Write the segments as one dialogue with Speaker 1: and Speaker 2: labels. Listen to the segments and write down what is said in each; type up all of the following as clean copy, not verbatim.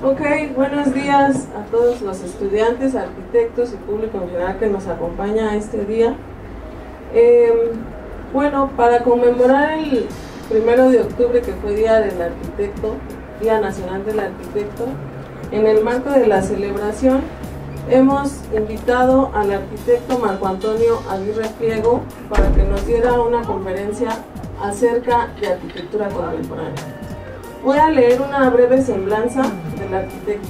Speaker 1: Ok, buenos días a todos los estudiantes, arquitectos y público en general que nos acompaña este día. Bueno, para conmemorar el 1 de octubre, que fue Día del Arquitecto, Día Nacional del Arquitecto, en el marco de la celebración hemos invitado al arquitecto Marco Antonio Aguirre Pliego para que nos diera una conferencia acerca de arquitectura contemporánea. Voy a leer una breve semblanza del arquitecto.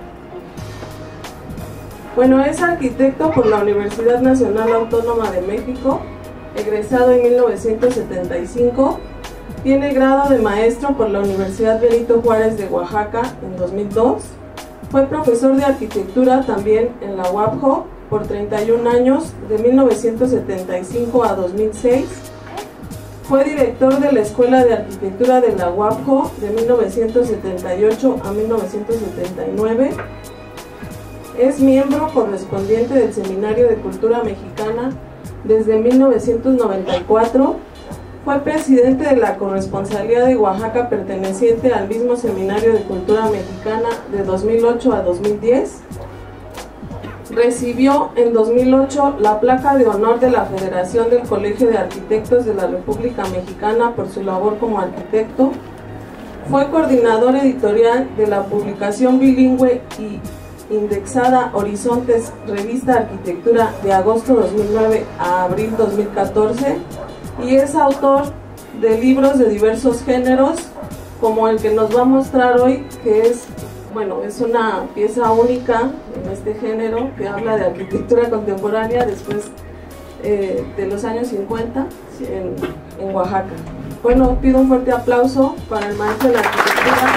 Speaker 1: Bueno, es arquitecto por la Universidad Nacional Autónoma de México, egresado en 1975, tiene grado de maestro por la Universidad Benito Juárez de Oaxaca en 2002, fue profesor de arquitectura también en la UABJO por 31 años, de 1975 a 2006, fue director de la Escuela de Arquitectura de la UABJO de 1978 a 1979. Es miembro correspondiente del Seminario de Cultura Mexicana desde 1994. Fue presidente de la Corresponsalía de Oaxaca perteneciente al mismo Seminario de Cultura Mexicana de 2008 a 2010. Recibió en 2008 la placa de honor de la Federación del Colegio de Arquitectos de la República Mexicana por su labor como arquitecto. Fue coordinador editorial de la publicación bilingüe y indexada Horizontes, Revista Arquitectura, de agosto 2009 a abril 2014, y es autor de libros de diversos géneros, como el que nos va a mostrar hoy, que es una pieza única en este género, que habla de arquitectura contemporánea después de los años 50 en Oaxaca. Bueno, pido un fuerte aplauso para el maestro de la arquitectura.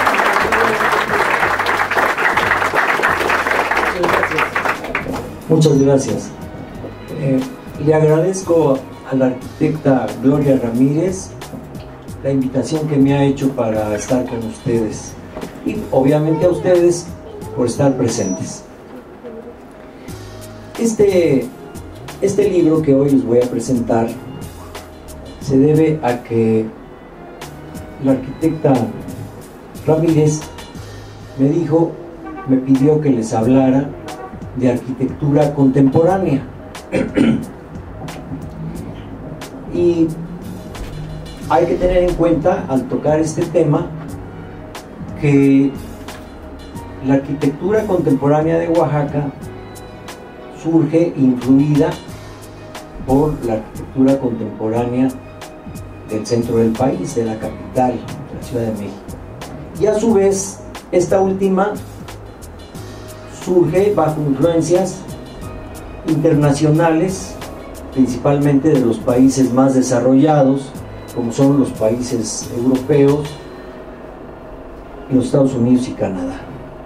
Speaker 2: Muchas gracias. Le agradezco a la arquitecta Gloria Ramírez la invitación que me ha hecho para estar con ustedes, y obviamente a ustedes por estar presentes. Este libro que hoy les voy a presentar se debe a que la arquitecta Ramírez me pidió que les hablara de arquitectura contemporánea. Y hay que tener en cuenta, al tocar este tema, que la arquitectura contemporánea de Oaxaca surge influida por la arquitectura contemporánea del centro del país, de la capital, de la Ciudad de México. Y a su vez, esta última surge bajo influencias internacionales, principalmente de los países más desarrollados, como son los países europeos, los Estados Unidos y Canadá.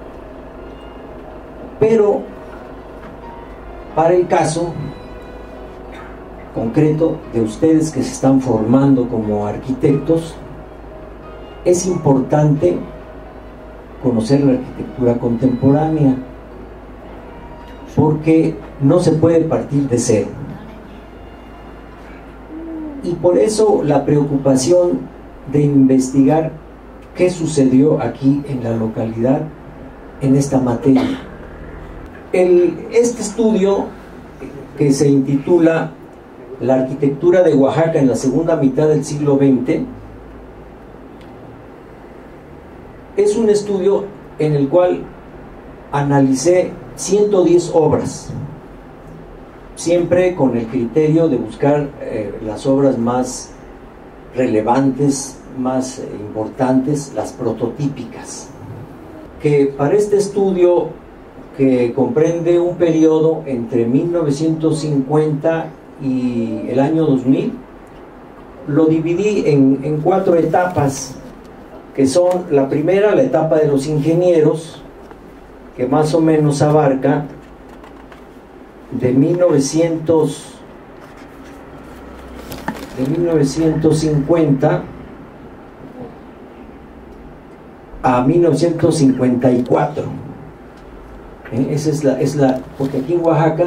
Speaker 2: Pero para el caso concreto de ustedes que se están formando como arquitectos, es importante conocer la arquitectura contemporánea, porque no se puede partir de cero. Y por eso la preocupación de investigar qué sucedió aquí en la localidad en esta materia. Este estudio, que se intitula La arquitectura de Oaxaca en la segunda mitad del siglo XX, es un estudio en el cual analicé 110 obras, siempre con el criterio de buscar las obras más relevantes, más importantes, las prototípicas. Que para este estudio, que comprende un periodo entre 1950 y el año 2000, lo dividí en 4 etapas, que son: la primera, la etapa de los ingenieros, que más o menos abarca de 1950 a 1954. Esa es la, porque aquí en Oaxaca,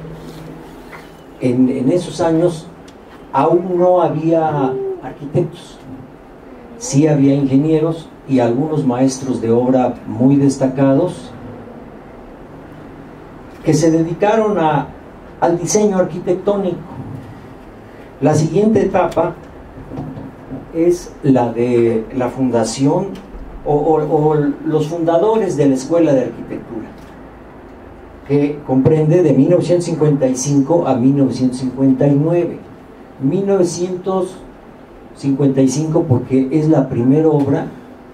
Speaker 2: en esos años, aún no había arquitectos. Sí había ingenieros, y algunos maestros de obra muy destacados que se dedicaron al diseño arquitectónico. La siguiente etapa es la de la fundación o los fundadores de la Escuela de Arquitectura, que comprende de 1955 a 1959. 1955 porque es la primera obra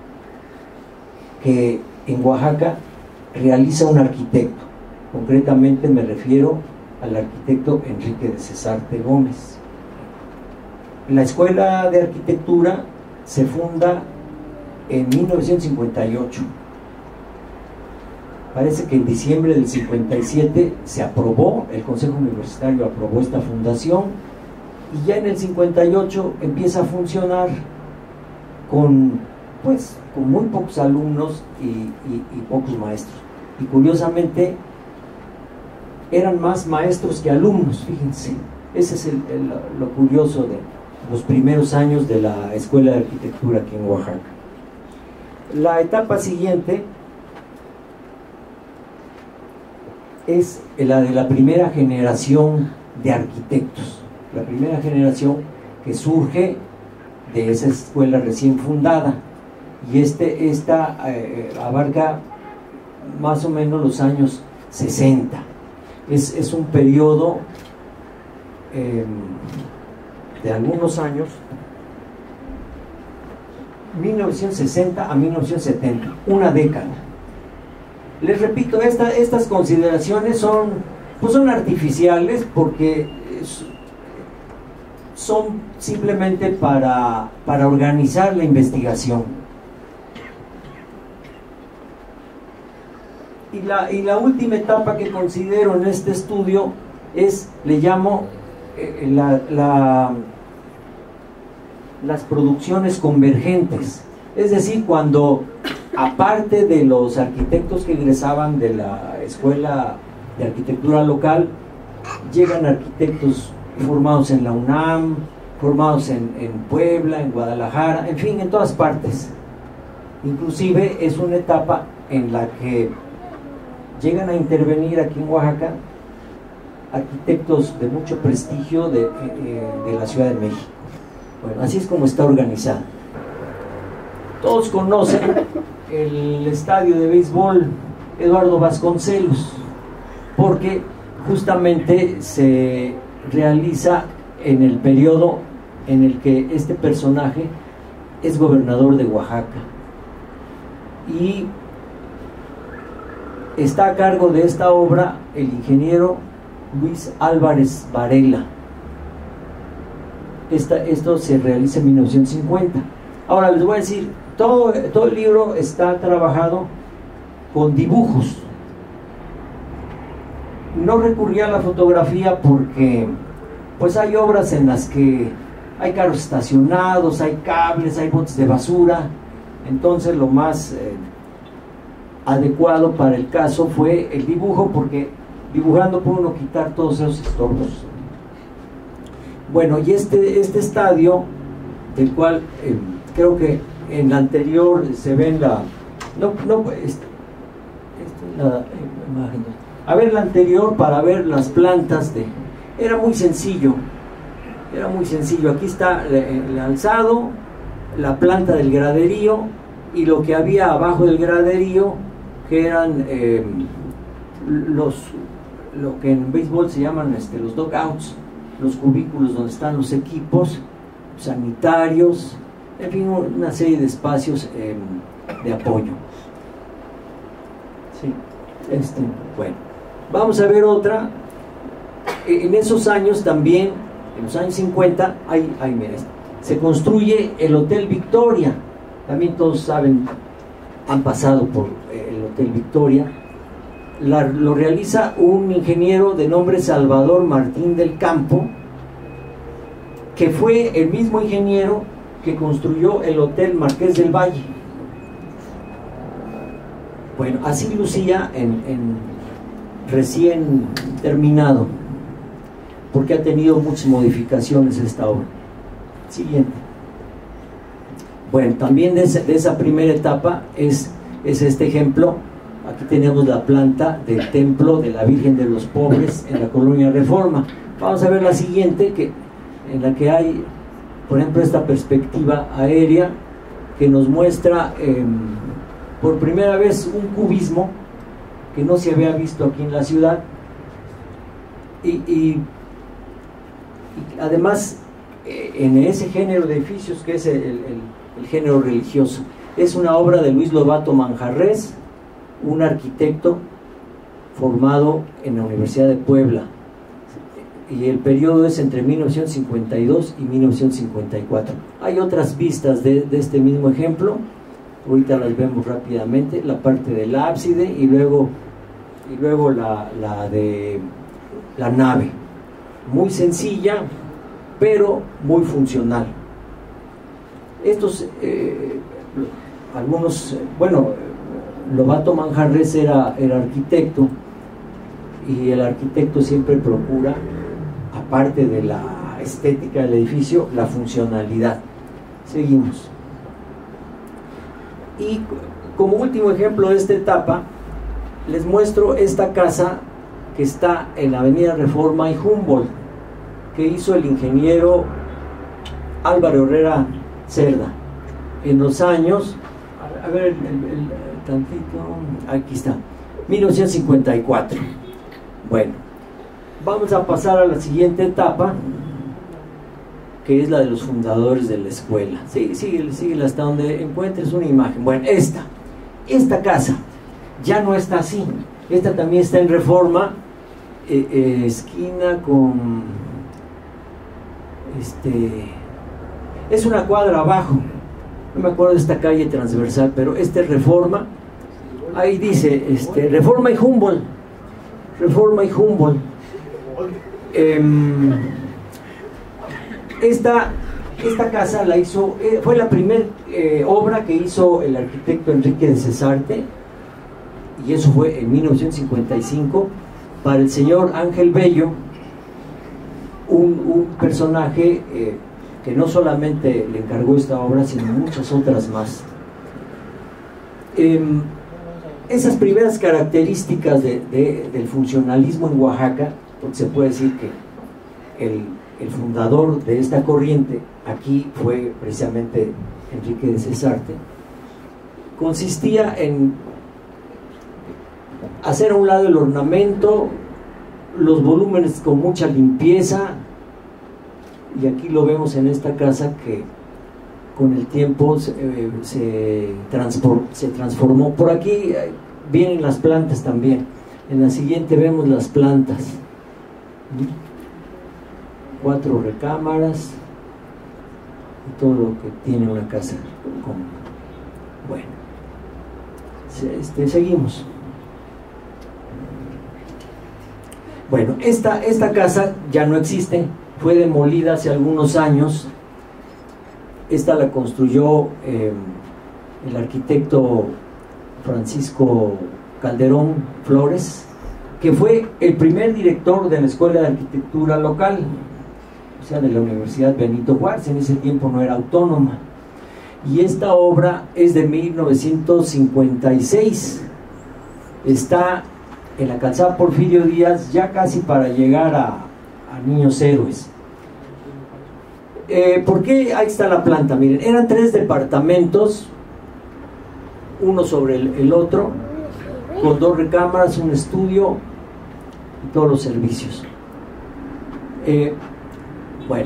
Speaker 2: que en Oaxaca realiza un arquitecto. Concretamente me refiero al arquitecto Enrique de Cesarte Gómez. La Escuela de Arquitectura se funda en 1958. Parece que en diciembre del 57 se aprobó, el Consejo Universitario aprobó esta fundación, y ya en el 58 empieza a funcionar con muy pocos alumnos y pocos maestros. Y curiosamente eran más maestros que alumnos, fíjense. Ese es lo curioso de los primeros años de la Escuela de Arquitectura aquí en Oaxaca. La etapa siguiente es la de la primera generación de arquitectos. La primera generación que surge de esa escuela recién fundada, y esta abarca más o menos los años 60. Es un periodo de algunos años, 1960 a 1970, una década. Les repito, estas consideraciones son artificiales porque son simplemente para organizar la investigación. Y la última etapa que considero en este estudio le llamo las producciones convergentes. Es decir, cuando aparte de los arquitectos que egresaban de la Escuela de Arquitectura local, llegan arquitectos formados en la UNAM, formados en Puebla, en Guadalajara, en fin, en todas partes. Inclusive es una etapa en la que llegan a intervenir aquí en Oaxaca arquitectos de mucho prestigio de la Ciudad de México. Bueno, así es como está organizado. Todos conocen el estadio de béisbol Eduardo Vasconcelos, porque justamente se realiza en el periodo en el que este personaje es gobernador de Oaxaca, y está a cargo de esta obra el ingeniero Luis Álvarez Varela. Esto se realiza en 1950. Ahora les voy a decir, todo el libro está trabajado con dibujos. No recurrí a la fotografía porque pues hay obras en las que hay carros estacionados, hay cables, hay botes de basura. Entonces lo más adecuado para el caso fue el dibujo, porque dibujando puede uno quitar todos esos estorbos. Bueno, y este estadio, del cual creo que en la anterior se ven la imagen. A ver la anterior para ver las plantas era muy sencillo. Aquí está el alzado, la planta del graderío y lo que había abajo del graderío, que eran lo que en béisbol se llaman los dugouts, los cubículos donde están los equipos sanitarios, en fin, una serie de espacios de apoyo. Sí, bueno, vamos a ver otra. En esos años también, en los años 50, mira, se construye el Hotel Victoria. También todos saben, han pasado por el Hotel Victoria. Lo realiza un ingeniero de nombre Salvador Martín del Campo, que fue el mismo ingeniero que construyó el Hotel Marqués del Valle. Bueno, así lucía en recién terminado, porque ha tenido muchas modificaciones esta obra. Siguiente. Bueno, también de esa primera etapa es este ejemplo. Aquí tenemos la planta del templo de la Virgen de los Pobres en la colonia Reforma. Vamos a ver la siguiente, en la que hay, por ejemplo, esta perspectiva aérea que nos muestra por primera vez un cubismo que no se había visto aquí en la ciudad, y además en ese género de edificios que es el género religioso. Es una obra de Luis Lobato Manjarrés, un arquitecto formado en la Universidad de Puebla, y el periodo es entre 1952 y 1954. Hay otras vistas de este mismo ejemplo, ahorita las vemos rápidamente, la parte del ábside y luego la de la nave, muy sencilla pero muy funcional. Estos algunos, bueno, Lobato Manjarrés era arquitecto, y el arquitecto siempre procura, aparte de la estética del edificio, la funcionalidad. Seguimos. Y como último ejemplo de esta etapa, les muestro esta casa que está en la avenida Reforma y Humboldt, que hizo el ingeniero Álvaro Herrera Cerda en los años, a ver el tantito, aquí está, 1954. Bueno, vamos a pasar a la siguiente etapa, que es la de los fundadores de la escuela. Sigue hasta donde encuentres una imagen. Bueno, esta casa ya no está así. Esta también está en Reforma, esquina con es una cuadra abajo, no me acuerdo de esta calle transversal, pero es Reforma. Ahí dice Reforma y Humboldt. Reforma y Humboldt. Esta casa la hizo, fue la primera obra que hizo el arquitecto Enrique de Cesarte, y eso fue en 1955, para el señor Ángel Bello, un personaje que no solamente le encargó esta obra, sino muchas otras más. Esas primeras características del funcionalismo en Oaxaca, porque se puede decir que el fundador de esta corriente aquí fue precisamente Enrique de Cesarte, consistía en hacer a un lado el ornamento, los volúmenes con mucha limpieza, y aquí lo vemos en esta casa que con el tiempo se transformó. Por aquí vienen las plantas también. En la siguiente vemos las plantas. 4 recámaras y todo lo que tiene una casa común. Bueno, seguimos. Bueno, esta casa ya no existe, fue demolida hace algunos años. Esta la construyó el arquitecto Francisco Calderón Flores, que fue el primer director de la Escuela de Arquitectura local, o sea, de la Universidad Benito Juárez. En ese tiempo no era autónoma, y esta obra es de 1956. Está en la calzada Porfirio Díaz, ya casi para llegar a Niños Héroes. ¿Por qué? Ahí está la planta. Miren, eran 3 departamentos, uno sobre el otro, con 2 recámaras, un estudio y todos los servicios. Bueno,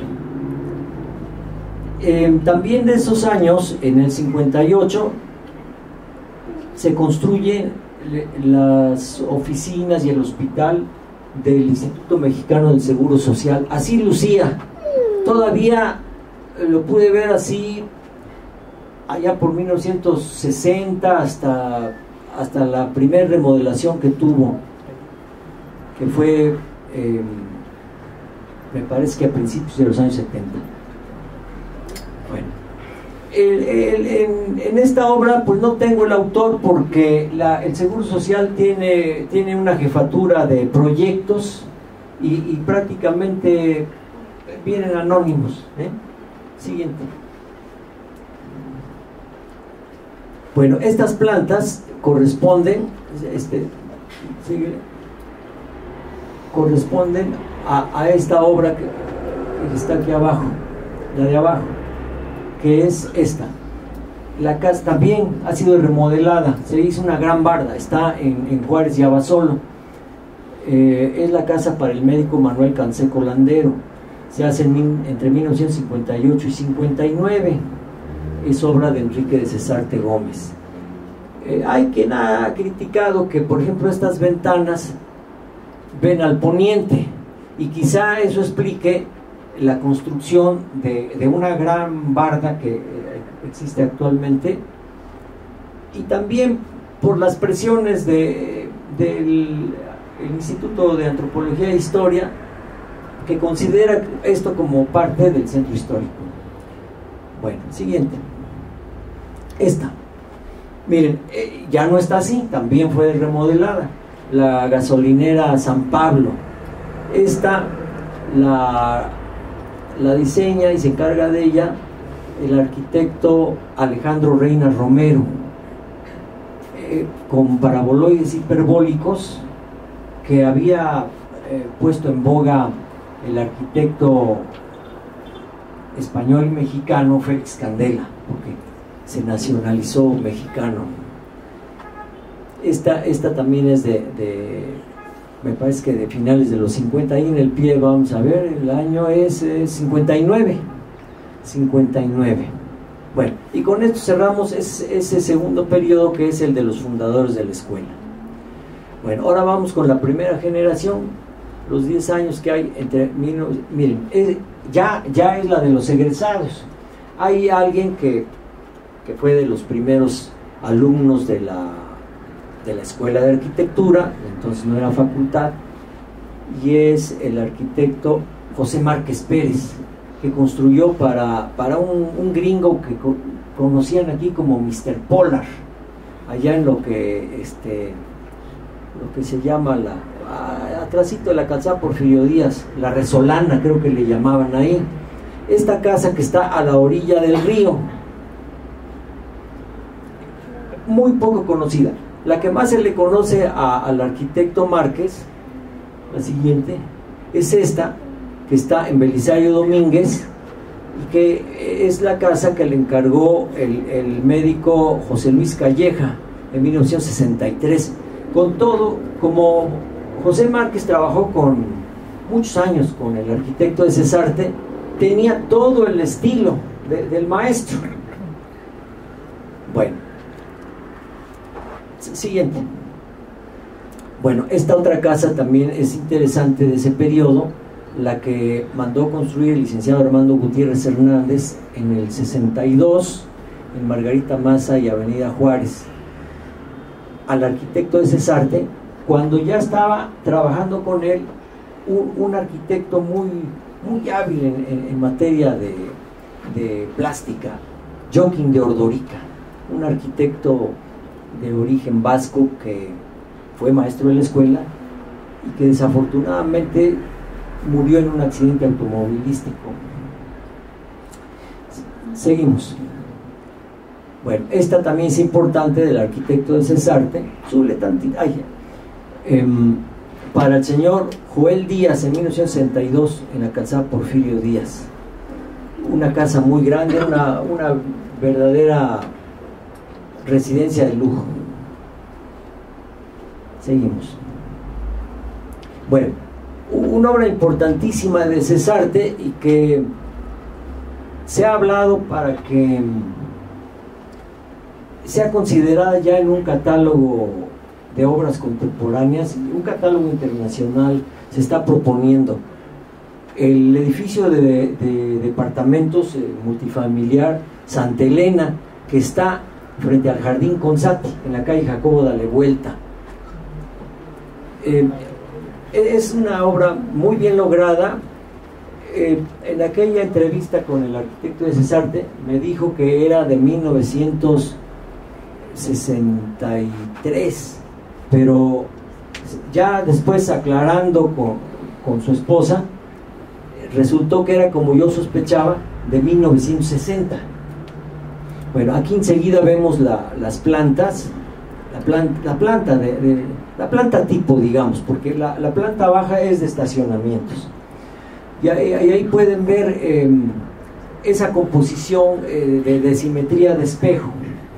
Speaker 2: también de esos años, en el 58, se construyen las oficinas y el hospital del Instituto Mexicano del Seguro Social. Así lucía, todavía lo pude ver así allá por 1960 hasta la primera remodelación que tuvo, que fue me parece que a principios de los años 70. Bueno, en esta obra pues no tengo el autor, porque el Seguro Social tiene una jefatura de proyectos y prácticamente vienen anónimos. Siguiente. Bueno, estas plantas corresponden, corresponden a esta obra que está aquí abajo, la de abajo, que es esta. La casa también ha sido remodelada, se hizo una gran barda, está en Juárez y Abasolo. Es la casa para el médico Manuel Canseco Landero, se hace entre 1958 y 59, es obra de Enrique de Cesarte Gómez. Hay quien ha criticado que, por ejemplo, estas ventanas ven al poniente, y quizá eso explique la construcción de una gran barda que existe actualmente, y también por las presiones del Instituto de Antropología e Historia, que considera esto como parte del centro histórico. Bueno, siguiente. Esta, miren, ya no está así, también fue remodelada. La gasolinera San Pablo, esta la diseña y se encarga de ella el arquitecto Alejandro Reina Romero, con paraboloides hiperbólicos que había puesto en boga el arquitecto español y mexicano Félix Candela, porque se nacionalizó mexicano. Esta también es me parece que de finales de los 50, ahí en el pie vamos a ver, el año es 59. Bueno, y con esto cerramos ese segundo periodo, que es el de los fundadores de la escuela. Bueno, ahora vamos con la primera generación, los 10 años que hay entre... Miren, ya es la de los egresados. Hay alguien que fue de los primeros alumnos de la Escuela de Arquitectura, entonces no era facultad, y es el arquitecto José Márquez Pérez, que construyó para un gringo que conocían aquí como Mr. Polar, allá en lo que se llama atrásito de la calzada Porfirio Díaz, la Resolana creo que le llamaban ahí. Esta casa que está a la orilla del río, muy poco conocida. La que más se le conoce al arquitecto Márquez, la siguiente, es esta, que está en Belisario Domínguez, y que es la casa que le encargó el médico José Luis Calleja en 1963. Con todo, como José Márquez trabajó muchos años con el arquitecto de Cesarte, tenía todo el estilo del maestro. Bueno, siguiente. Bueno, esta otra casa también es interesante de ese periodo, la que mandó construir el licenciado Armando Gutiérrez Hernández en el 62, en Margarita Maza y Avenida Juárez, al arquitecto de Cesarte, cuando ya estaba trabajando con él un arquitecto muy hábil en materia de plástica, Joaquín de Ordorica, un arquitecto de origen vasco que fue maestro de la escuela y que desafortunadamente murió en un accidente automovilístico. Seguimos. Bueno, esta también es importante, del arquitecto de Cesarte, para el señor Joel Díaz en 1962 en la calzada Porfirio Díaz. Una casa muy grande, una verdadera residencia de lujo. Seguimos. Bueno, una obra importantísima de Cesarte y que se ha hablado para que sea considerada ya en un catálogo de obras contemporáneas, un catálogo internacional se está proponiendo. El edificio de departamentos multifamiliar Santa Elena, que está frente al Jardín Consati, en la calle Jacobo Dale Vuelta. Es una obra muy bien lograda. En aquella entrevista con el arquitecto de Cesarte me dijo que era de 1963, pero ya después, aclarando con su esposa, resultó que era, como yo sospechaba, de 1960. Bueno, aquí enseguida vemos las plantas, la planta tipo, digamos, porque la planta baja es de estacionamientos. Y ahí pueden ver esa composición de simetría de espejo.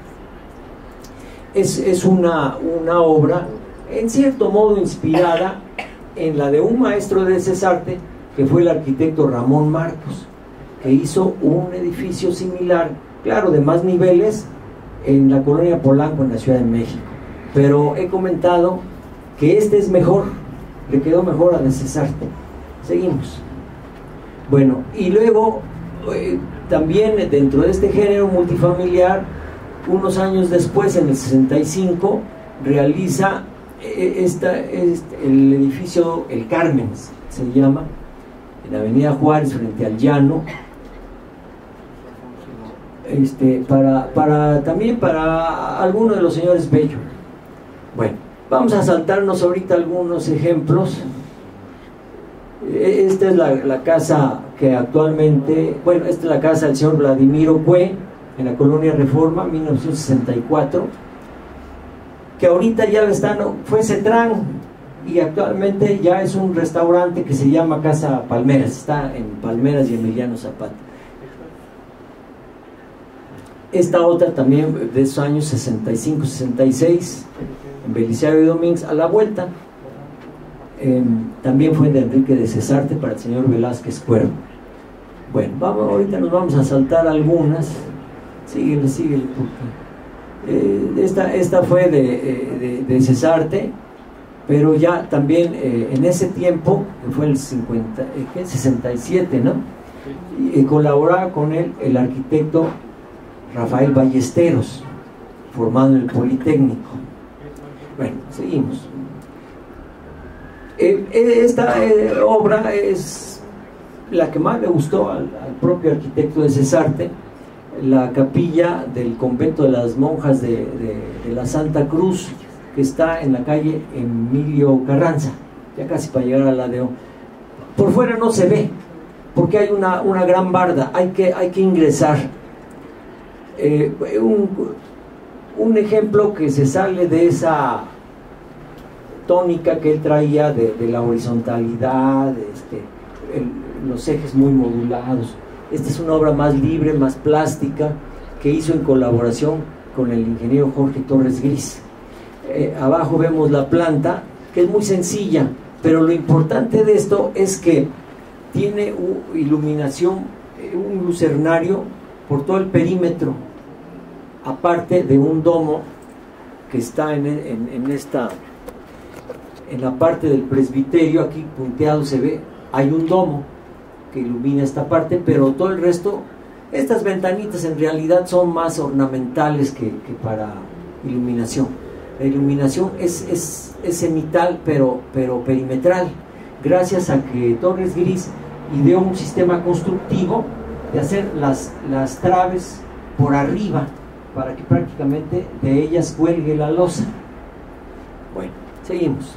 Speaker 2: Es una obra en cierto modo inspirada en la de un maestro de Cesarte, que fue el arquitecto Ramón Marcos, que hizo un edificio similar, claro, de más niveles, en la colonia Polanco, en la Ciudad de México. Pero he comentado que este es mejor, le quedó mejor a de Cesarte. Seguimos. Bueno, y luego también dentro de este género multifamiliar, unos años después, en el 65, realiza el edificio El Carmen, se llama, en la Avenida Juárez, frente al Llano, también para algunos de los señores Bello. Bueno, vamos a saltarnos ahorita algunos ejemplos. Esta es la casa que actualmente, bueno, esta es la casa del señor Vladimiro Cue, en la colonia Reforma, 1964, que ahorita ya fue Cetrán, y actualmente ya es un restaurante que se llama Casa Palmeras, está en Palmeras y Emiliano Zapata. Esta otra también de esos años 65, 66, en Belisario y Domínguez, a la vuelta, también fue de Enrique de Cesarte, para el señor Velázquez Cuervo. Bueno, ahorita nos vamos a saltar algunas. Síguele, porque esta fue de Cesarte, pero ya también en ese tiempo, que fue el 67, ¿no? Y colaboraba con él el arquitecto Rafael Ballesteros, formado en el Politécnico. Bueno, seguimos. Esta obra es la que más le gustó al propio arquitecto de Cesarte, la capilla del convento de las monjas de la Santa Cruz, que está en la calle Emilio Carranza, ya casi para llegar a la de O. Por fuera no se ve, porque hay una gran barda, hay que ingresar. Un ejemplo que se sale de esa tónica que él traía de la horizontalidad, los ejes muy modulados. Esta es una obra más libre, más plástica, que hizo en colaboración con el ingeniero Jorge Torres Gris. Abajo vemos la planta, que es muy sencilla, pero lo importante de esto es que tiene iluminación, un lucernario por todo el perímetro, aparte de un domo que está en la parte del presbiterio. Aquí punteado se ve, hay un domo que ilumina esta parte, pero todo el resto, estas ventanitas en realidad son más ornamentales que para iluminación. La iluminación es cenital, pero perimetral, gracias a que Torres Gris ideó un sistema constructivo de hacer las traves por arriba, para que prácticamente de ellas cuelgue la losa. Bueno, seguimos.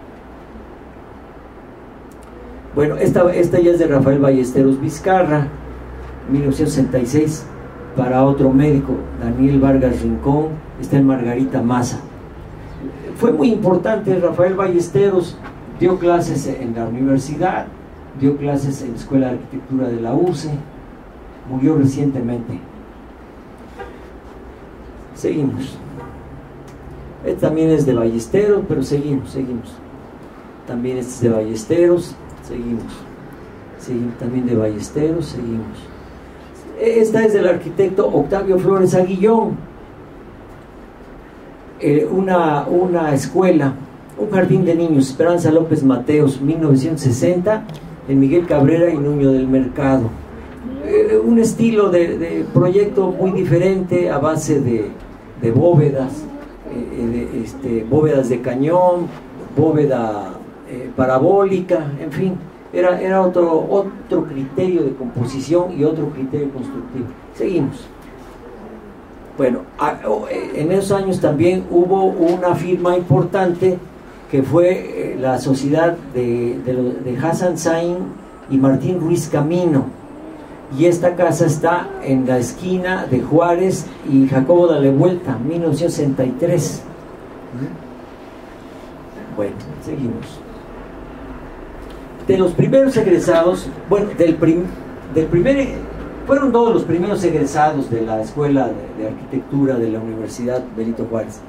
Speaker 2: Bueno, esta ya es de Rafael Ballesteros Vizcarra, 1966, para otro médico, Daniel Vargas Rincón, está en Margarita Maza. Fue muy importante Rafael Ballesteros, dio clases en la universidad, dio clases en la Escuela de Arquitectura de la UCE, murió recientemente. Seguimos. Este también es de Ballesteros, pero seguimos. También este es de Ballesteros, seguimos. También de Ballesteros, seguimos. Esta es del arquitecto Octavio Flores Aguillón. Una escuela, un jardín de niños, Esperanza López Mateos, 1960, en Miguel Cabrera y Nuño del Mercado. Un estilo de proyecto muy diferente, a base de bóvedas, bóvedas de cañón, bóveda parabólica, en fin, era otro criterio de composición y otro criterio constructivo. Seguimos. Bueno, en esos años también hubo una firma importante que fue la sociedad de Hassan Sain y Martín Ruiz Camino, y esta casa está en la esquina de Juárez y Jacobo Dale Vuelta, 1963. Bueno, seguimos. De los primeros egresados, bueno, fueron todos los primeros egresados de la Escuela de Arquitectura de la Universidad Benito Juárez.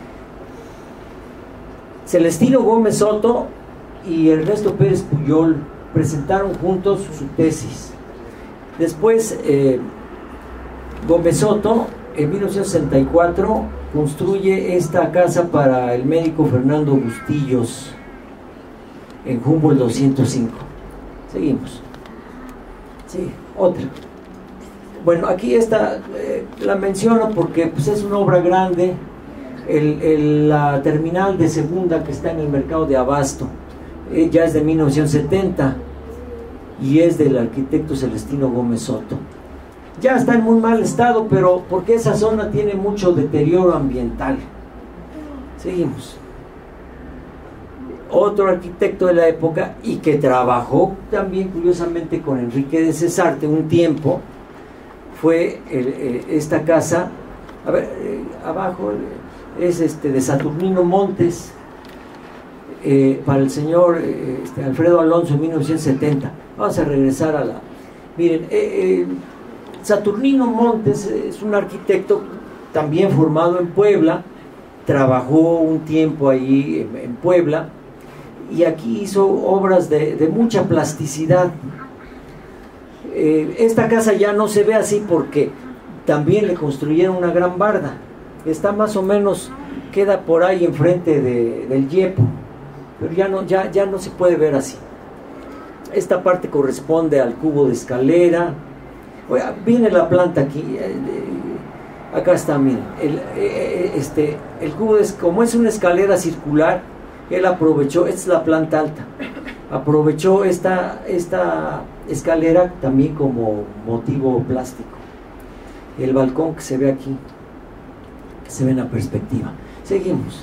Speaker 2: Celestino Gómez Soto y Ernesto Pérez Puyol presentaron juntos su tesis. Después, Gómez Soto, en 1964, construye esta casa para el médico Fernando Bustillos en Humboldt 205. Seguimos. Sí, otra. Bueno, aquí esta la menciono porque pues, es una obra grande. La terminal de segunda que está en el mercado de Abasto ya es de 1970 y es del arquitecto Celestino Gómez Soto. Ya está en muy mal estado, pero porque esa zona tiene mucho deterioro ambiental. Seguimos. Otro arquitecto de la época y que trabajó también curiosamente con Enrique de Cesarte un tiempo fue esta casa, a ver, abajo es de Saturnino Montes, para el señor Alfredo Alonso en 1970. Vamos a regresar a la... Miren, Saturnino Montes es un arquitecto también formado en Puebla, trabajó un tiempo ahí en Puebla, y aquí hizo obras de mucha plasticidad. Esta casa ya no se ve así porque también le construyeron una gran barda. Está más o menos, queda por ahí enfrente del Yepo, pero ya no se puede ver así. Esta parte corresponde al cubo de escalera. Viene la planta aquí, acá está, miren, el cubo como es una escalera circular, él aprovechó, esta es la planta alta, aprovechó esta escalera también como motivo plástico. El balcón que se ve aquí, que se ve en la perspectiva. Seguimos.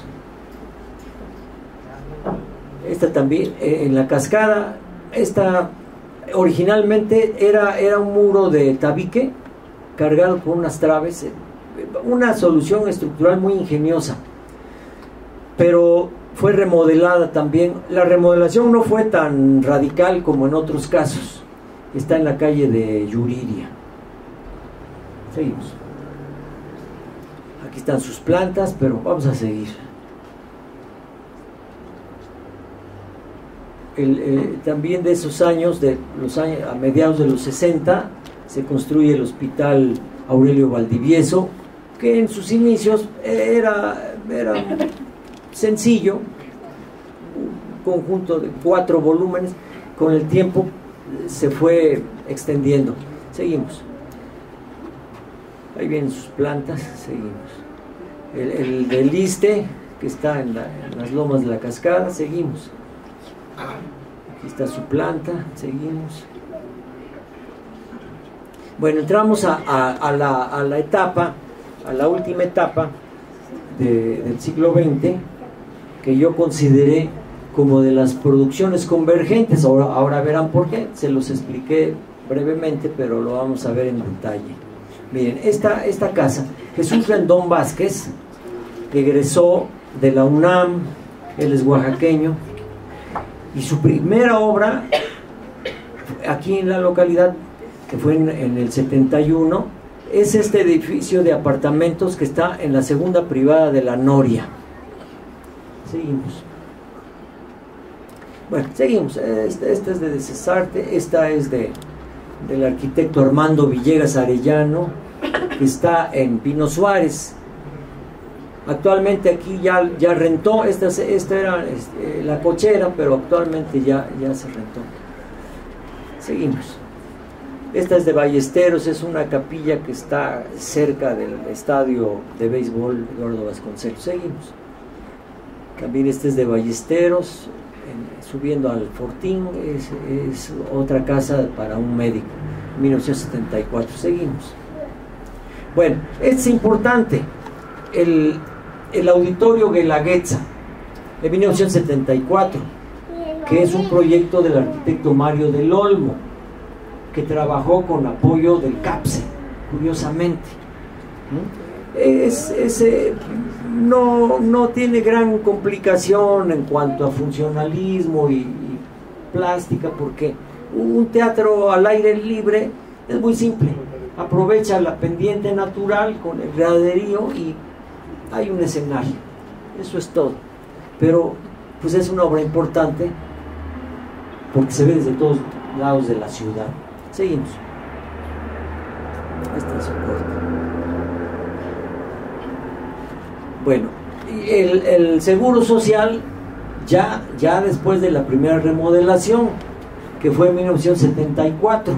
Speaker 2: Esta también, en la cascada, esta originalmente era un muro de tabique cargado con unas traves, una solución estructural muy ingeniosa, pero fue remodelada también. La remodelación no fue tan radical como en otros casos. Está en la calle de Yuriria. Seguimos. Aquí están sus plantas, pero vamos a seguir. También de esos años, a mediados de los 60, se construye el Hospital Aurelio Valdivieso, que en sus inicios era sencillo, un conjunto de 4 volúmenes. Con el tiempo se fue extendiendo. Seguimos. Ahí vienen sus plantas. Seguimos. El del Iste, que está en las lomas de la cascada. Seguimos. Aquí está su planta. Seguimos. Bueno, entramos a la etapa, a la última etapa del siglo XX, que yo consideré como de las producciones convergentes. Ahora verán por qué, se los expliqué brevemente, pero lo vamos a ver en detalle. Miren, esta casa, Jesús Rendón Vázquez, que egresó de la UNAM, él es oaxaqueño, y su primera obra aquí en la localidad, que fue en el 71, es este edificio de apartamentos que está en la segunda privada de la Noria. Seguimos. Bueno, seguimos. Esta es de Cesarte, esta es del arquitecto Armando Villegas Arellano, que está en Pino Suárez. Actualmente aquí ya rentó, esta era la cochera, pero actualmente ya se rentó. Seguimos. Esta es de Ballesteros, es una capilla que está cerca del estadio de béisbol Eduardo Vasconcelos. Seguimos. También este es de Ballesteros, subiendo al Fortín, es otra casa para un médico, 1974. Seguimos. Bueno, es importante, el auditorio Guelaguetza, de 1974, que es un proyecto del arquitecto Mario del Olmo. que trabajó con apoyo del CAPSE, curiosamente. No tiene gran complicación en cuanto a funcionalismo y plástica, porque un teatro al aire libre es muy simple, aprovecha la pendiente natural con el graderío y hay un escenario, eso es todo. Pero pues es una obra importante porque se ve desde todos lados de la ciudad. Seguimos. Este es soporte. Bueno, el Seguro Social ya después de la primera remodelación, que fue en 1974.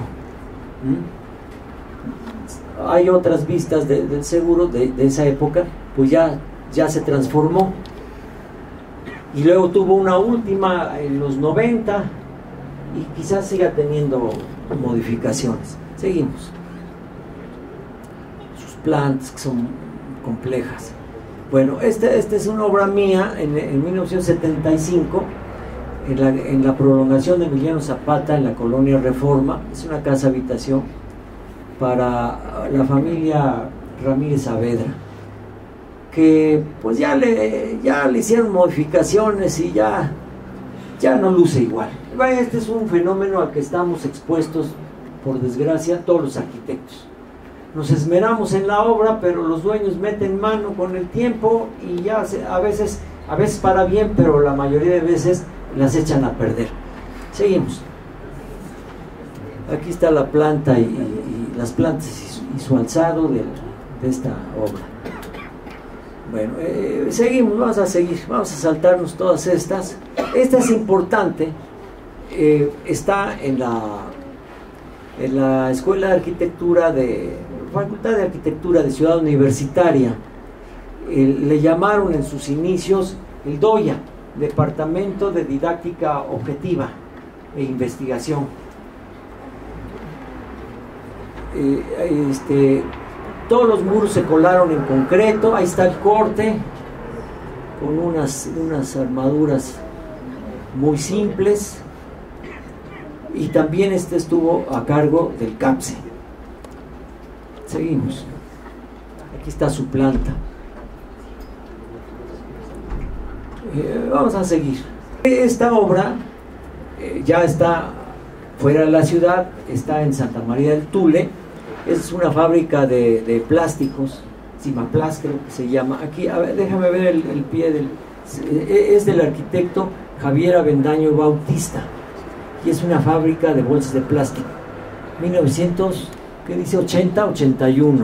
Speaker 2: Hay otras vistas del seguro de esa época, pues ya se transformó. Y luego tuvo una última en los 90 y quizás siga teniendo modificaciones. Seguimos. Sus plantas que son complejas. Bueno, esta es una obra mía en 1975 en la prolongación de Emiliano Zapata en la colonia Reforma. Es una casa habitación para la familia Ramírez Saavedra, que pues ya le hicieron modificaciones y ya no luce igual. Este es un fenómeno al que estamos expuestos, por desgracia, todos los arquitectos. Nos esmeramos en la obra, pero los dueños meten mano con el tiempo y ya a veces para bien, pero la mayoría de veces las echan a perder. Seguimos. Aquí está la planta y las plantas y su alzado de esta obra. Bueno, seguimos, vamos a seguir, vamos a saltarnos todas estas. Esta es importante, está en la Escuela de Arquitectura Facultad de Arquitectura de Ciudad Universitaria. Le llamaron en sus inicios el DOIA, Departamento de Didáctica Objetiva e Investigación. Todos los muros se colaron en concreto. Ahí está el corte con unas armaduras muy simples, y también estuvo a cargo del CAPSE. Seguimos. Aquí está su planta. Vamos a seguir. Esta obra ya está fuera de la ciudad, está en Santa María del Tule. Es una fábrica de plásticos, Cimaplast creo que se llama. Aquí, a ver, déjame ver el pie es del arquitecto Javier Avendaño Bautista, y es una fábrica de bolsas de plástico. 1980-81.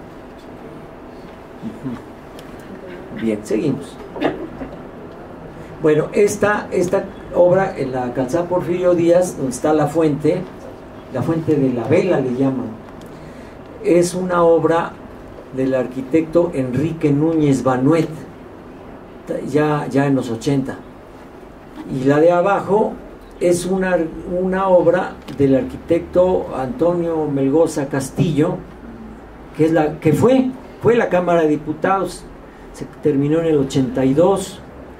Speaker 2: Bien, seguimos. Bueno, esta obra en la calzada Porfirio Díaz, donde está la fuente de la vela le llaman, es una obra del arquitecto Enrique Núñez Banuet, ya en los 80. Y la de abajo es una obra del arquitecto Antonio Melgoza Castillo, que fue la Cámara de Diputados. Se terminó en el 82,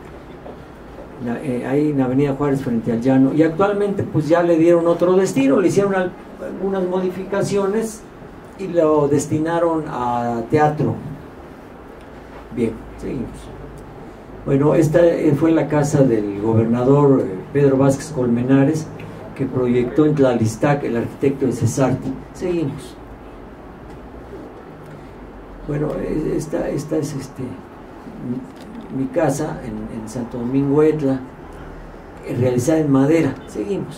Speaker 2: ahí en Avenida Juárez frente al Llano, y actualmente pues ya le dieron otro destino, le hicieron algunas modificaciones y lo destinaron a teatro. Bien, seguimos. Bueno, esta fue la casa del gobernador Pedro Vázquez Colmenares, que proyectó en Tlalistac el arquitecto de Cesarti. Seguimos. Bueno, esta es mi casa en Santo Domingo Etla, realizada en madera. Seguimos.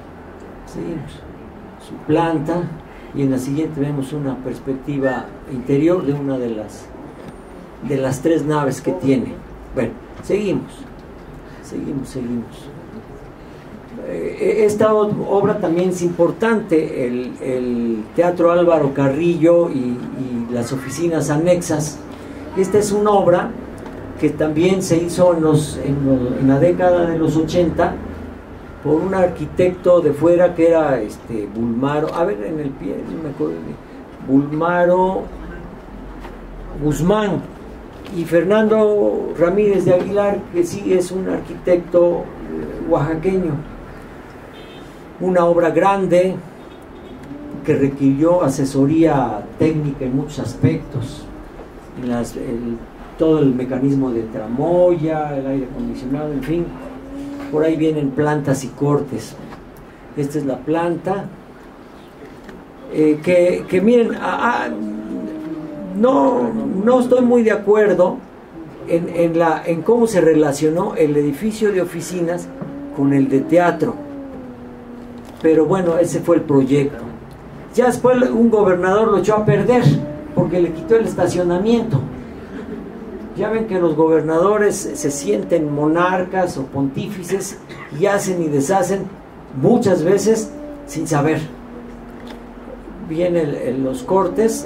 Speaker 2: Su planta, y en la siguiente vemos una perspectiva interior de una de las tres naves que tiene. Bueno, seguimos. Esta obra también es importante, el Teatro Álvaro Carrillo y las oficinas anexas. Esta es una obra que también se hizo en la década de los 80 por un arquitecto de fuera que era Bulmaro, a ver en el pie, no me acuerdo, Bulmaro Guzmán, y Fernando Ramírez de Aguilar, que sí es un arquitecto oaxaqueño. Una obra grande, que requirió asesoría técnica en muchos aspectos, todo el mecanismo de tramoya, el aire acondicionado, en fin. Por ahí vienen plantas y cortes. Esta es la planta. Que miren, no estoy muy de acuerdo en cómo se relacionó el edificio de oficinas con el de teatro, pero bueno, ese fue el proyecto. Ya después un gobernador lo echó a perder porque le quitó el estacionamiento. Ya ven que los gobernadores se sienten monarcas o pontífices y hacen y deshacen muchas veces sin saber. Vienen los cortes.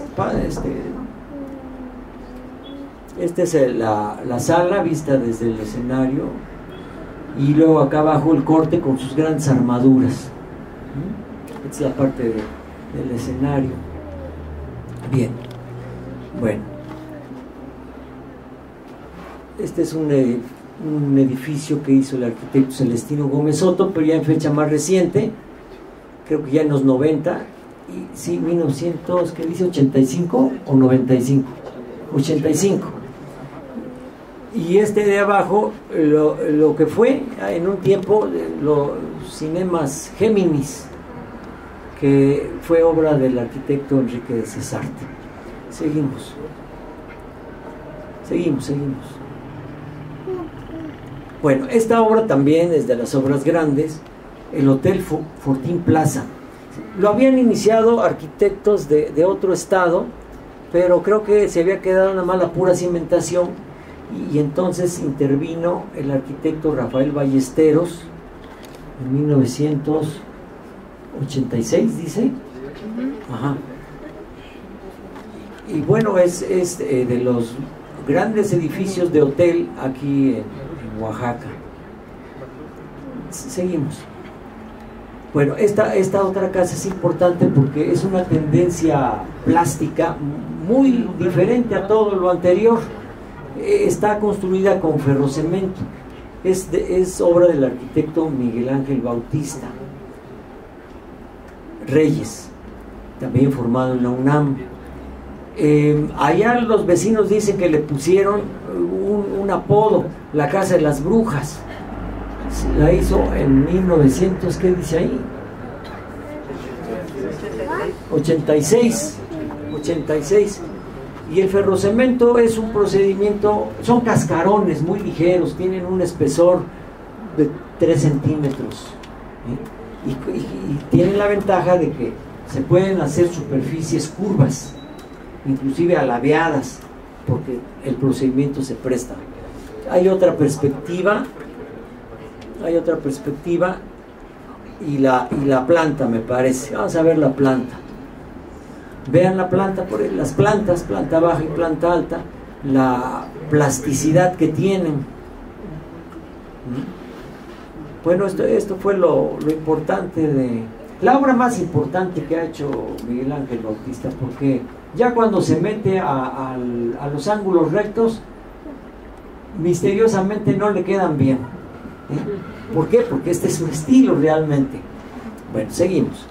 Speaker 2: Esta es la sala vista desde el escenario, y luego acá abajo el corte con sus grandes armaduras. Esta es la parte del escenario. Bien, bueno, este es un edificio que hizo el arquitecto Celestino Gómez Soto, pero ya en fecha más reciente, creo que ya en los 90, y sí, 1900, ¿qué dice? 85 o 95, 85. Y este de abajo, lo que fue en un tiempo los cinemas Géminis, que fue obra del arquitecto Enrique de Cesarte. Seguimos. Bueno, esta obra también es de las obras grandes, el Hotel Fortín Plaza. Lo habían iniciado arquitectos de otro estado, pero creo que se había quedado nada más la pura cimentación, y entonces intervino el arquitecto Rafael Ballesteros en 1986, dice. Ajá. Y bueno, es de los grandes edificios de hotel aquí en Oaxaca. Seguimos. Bueno, esta otra casa es importante porque es una tendencia plástica muy diferente a todo lo anterior. Está construida con ferrocemento. Es obra del arquitecto Miguel Ángel Bautista Reyes, también formado en la UNAM. Allá los vecinos dicen que le pusieron un apodo, la Casa de las Brujas. La hizo en 1900, ¿qué dice ahí? 86. Y el ferrocemento es un procedimiento, son cascarones muy ligeros, tienen un espesor de 3 centímetros, y tienen la ventaja de que se pueden hacer superficies curvas, inclusive alabeadas, porque el procedimiento se presta. Hay otra perspectiva y la planta, me parece. Vamos a ver la planta. Vean la planta, las plantas, planta baja y planta alta, la plasticidad que tienen. Bueno, esto fue lo importante la obra más importante que ha hecho Miguel Ángel Bautista, porque ya cuando se mete a los ángulos rectos, misteriosamente no le quedan bien. ¿Por qué? Porque este es su estilo realmente. Bueno, seguimos.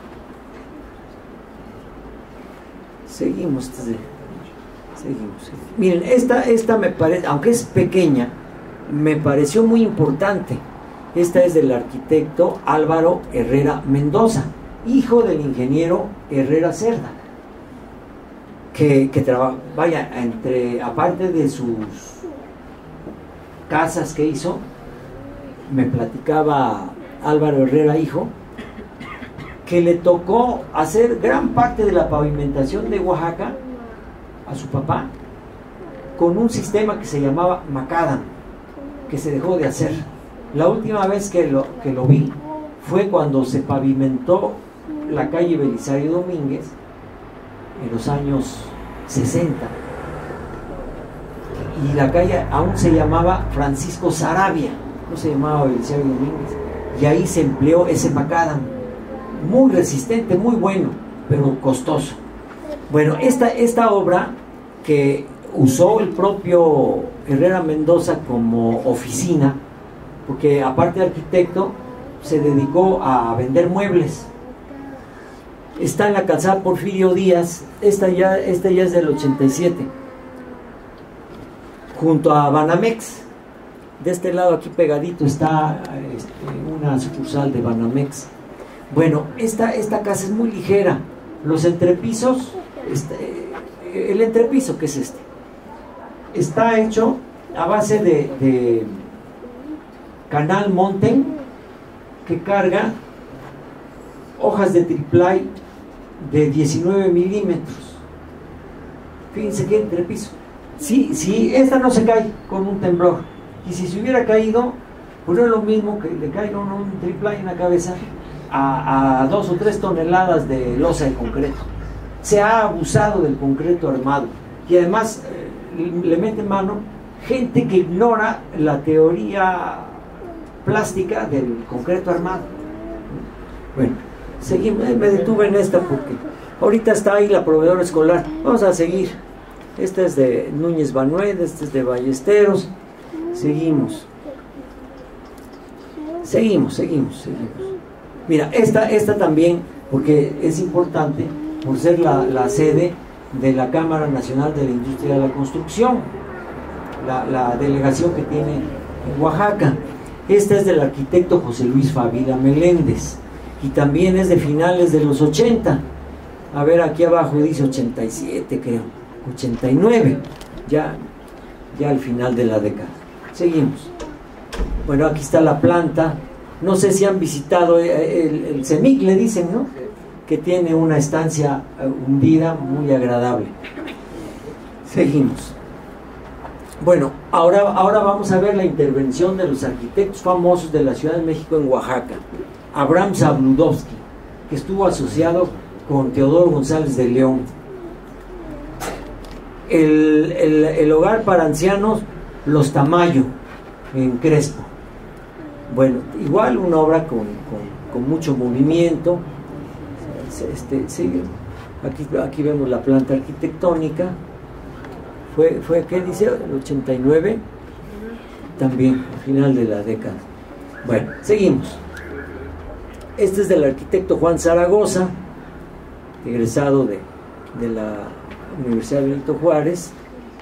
Speaker 2: Miren, esta me parece, aunque es pequeña, me pareció muy importante. Esta es del arquitecto Álvaro Herrera Mendoza, hijo del ingeniero Herrera Cerda, que trabaja, aparte de sus casas que hizo, me platicaba Álvaro Herrera, hijo, que le tocó hacer gran parte de la pavimentación de Oaxaca a su papá con un sistema que se llamaba Macadam, que se dejó de hacer. La última vez que lo vi fue cuando se pavimentó la calle Belisario Domínguez en los años 60, y la calle aún se llamaba Francisco Saravia, no se llamaba Belisario Domínguez, y ahí se empleó ese Macadam, muy resistente, muy bueno, pero costoso. Bueno, esta obra que usó el propio Herrera Mendoza como oficina, porque aparte de arquitecto se dedicó a vender muebles. está en la calzada Porfirio Díaz, esta ya es del 87, junto a Banamex. De este lado aquí pegadito está una sucursal de Banamex. Bueno, esta casa es muy ligera. Los entrepisos, el entrepiso que es está hecho a base de canal Mountain, que carga hojas de triplay de 19 milímetros. Fíjense qué entrepiso. Sí, esta no se cae con un temblor. Y si se hubiera caído, pues no es lo mismo que le caiga un triplay en la cabeza a 2 o 3 toneladas de losa de concreto. Se ha abusado del concreto armado. Y además le mete mano gente que ignora la teoría plástica del concreto armado. Bueno, seguimos. Me detuve en esta porque ahorita está ahí la proveedora escolar. Vamos a seguir. Esta es de Núñez Banuet, esta es de Ballesteros. Seguimos. Mira, esta también, porque es importante por ser la sede de la Cámara Nacional de la Industria de la Construcción, la delegación que tiene en Oaxaca. Esta es del arquitecto José Luis Favila Meléndez y también es de finales de los 80. A ver, aquí abajo dice 87, creo, 89, ya al final de la década. Seguimos. Bueno, aquí está la planta. No sé si han visitado el CEMIC, le dicen, ¿no? Que tiene una estancia hundida muy agradable. Seguimos. Bueno, ahora vamos a ver la intervención de los arquitectos famosos de la Ciudad de México en Oaxaca. Abraham Zabludovsky, que estuvo asociado con Teodoro González de León. El hogar para ancianos Los Tamayo, en Crespo. Bueno, igual una obra con mucho movimiento. Sigue. Aquí vemos la planta arquitectónica. Fue ¿qué dice? El 89, también, al final de la década. Bueno, seguimos. Este es del arquitecto Juan Zaragoza, egresado de la Universidad Benito Juárez